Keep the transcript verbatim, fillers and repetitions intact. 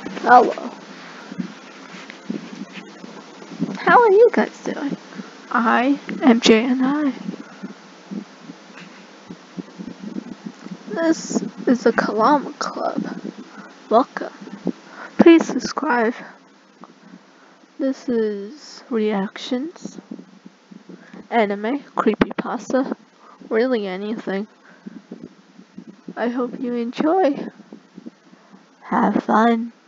Hello. How are you guys doing? I am J and I. This is the Kalama Club. Welcome. Please subscribe. This is reactions, anime, creepypasta, really anything. I hope you enjoy. Have fun.